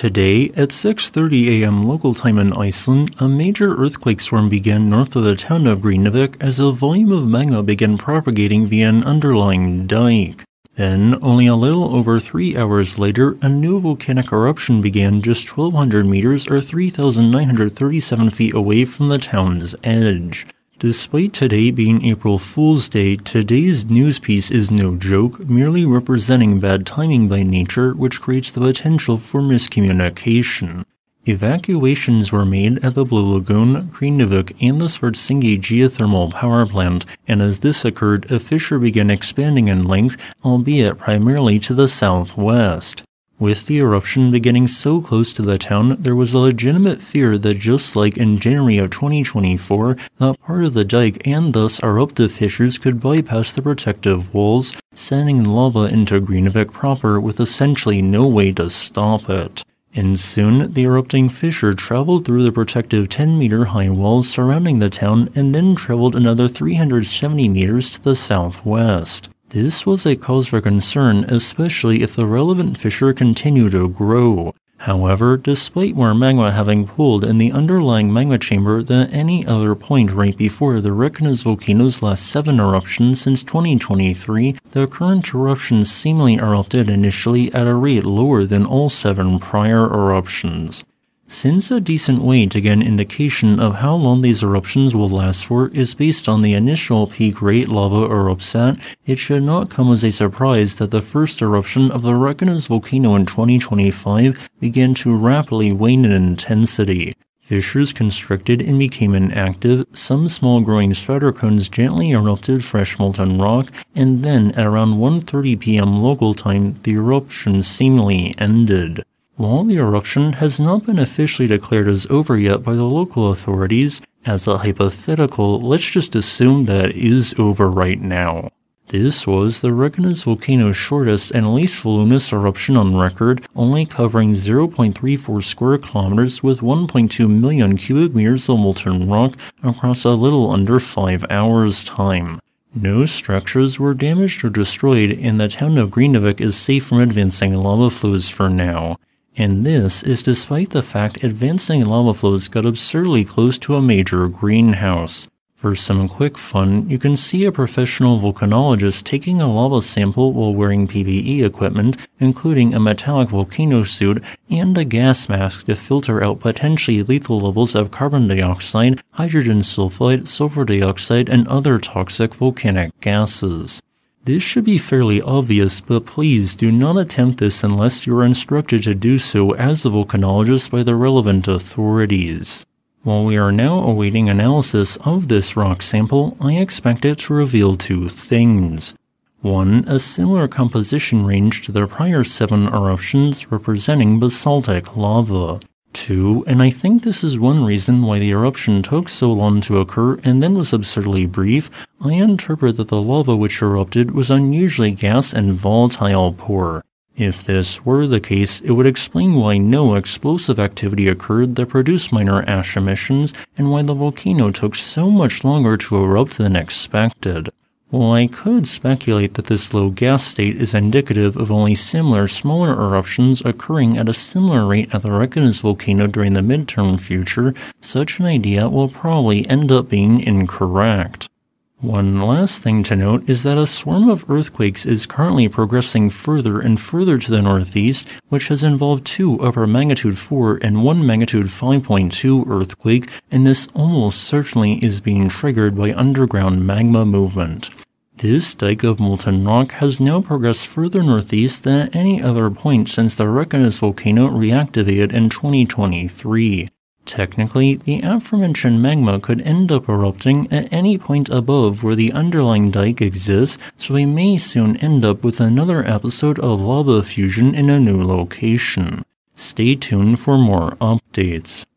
Today, at 6:30 a.m. local time in Iceland, a major earthquake storm began north of the town of Grindavik as a volume of magma began propagating via an underlying dike. Then, only a little over 3 hours later, a new volcanic eruption began just 1,200 meters or 3,937 feet away from the town's edge. Despite today being April Fool's Day, today's news piece is no joke, merely representing bad timing by nature, which creates the potential for miscommunication. Evacuations were made at the Blue Lagoon, Grindavik, and the Svartsengi geothermal power plant, and as this occurred, a fissure began expanding in length, albeit primarily to the southwest. With the eruption beginning so close to the town, there was a legitimate fear that just like in January of 2024, that part of the dike and thus eruptive fissures could bypass the protective walls, sending lava into Grindavik proper with essentially no way to stop it. And soon, the erupting fissure traveled through the protective 10-meter high walls surrounding the town and then traveled another 370 meters to the southwest. This was a cause for concern, especially if the relevant fissure continued to grow. However, despite more magma having pooled in the underlying magma chamber than any other point right before the Reykjanes volcano's last 7 eruptions since 2023, the current eruption seemingly erupted initially at a rate lower than all 7 prior eruptions. Since a decent way to get an indication of how long these eruptions will last for is based on the initial peak rate lava erupts at, it should not come as a surprise that the first eruption of the Reykjanes volcano in 2025 began to rapidly wane in intensity. Fissures constricted and became inactive, some small growing spatter cones gently erupted fresh molten rock, and then at around 1:30 p.m. local time, the eruption seemingly ended. While the eruption has not been officially declared as over yet by the local authorities, as a hypothetical, let's just assume that it is over right now. This was the Reykjanes volcano's shortest and least voluminous eruption on record, only covering 0.34 square kilometers with 1.2 million cubic meters of molten rock across a little under 5 hours' time. No structures were damaged or destroyed, and the town of Grindavik is safe from advancing lava flows for now. And this is despite the fact advancing lava flows got absurdly close to a major greenhouse. For some quick fun, you can see a professional volcanologist taking a lava sample while wearing PPE equipment, including a metallic volcano suit and a gas mask to filter out potentially lethal levels of carbon dioxide, hydrogen sulfide, sulfur dioxide, and other toxic volcanic gases. This should be fairly obvious, but please do not attempt this unless you are instructed to do so as a volcanologist by the relevant authorities. While we are now awaiting analysis of this rock sample, I expect it to reveal 2 things. 1. A similar composition range to the prior 7 eruptions representing basaltic lava. 2, and I think this is one reason why the eruption took so long to occur and then was absurdly brief, I interpret that the lava which erupted was unusually gas and volatile poor. If this were the case, it would explain why no explosive activity occurred that produced minor ash emissions and why the volcano took so much longer to erupt than expected. While I could speculate that this low gas state is indicative of only similar smaller eruptions occurring at a similar rate at the Reykjanes volcano during the midterm future, such an idea will probably end up being incorrect. One last thing to note is that a swarm of earthquakes is currently progressing further and further to the northeast, which has involved 2 upper magnitude 4 and 1 magnitude 5.2 earthquake, and this almost certainly is being triggered by underground magma movement. This dike of molten rock has now progressed further northeast than at any other point since the Reykjanes volcano reactivated in 2023. Technically, the aforementioned magma could end up erupting at any point above where the underlying dike exists, so we may soon end up with another episode of lava fusion in a new location. Stay tuned for more updates.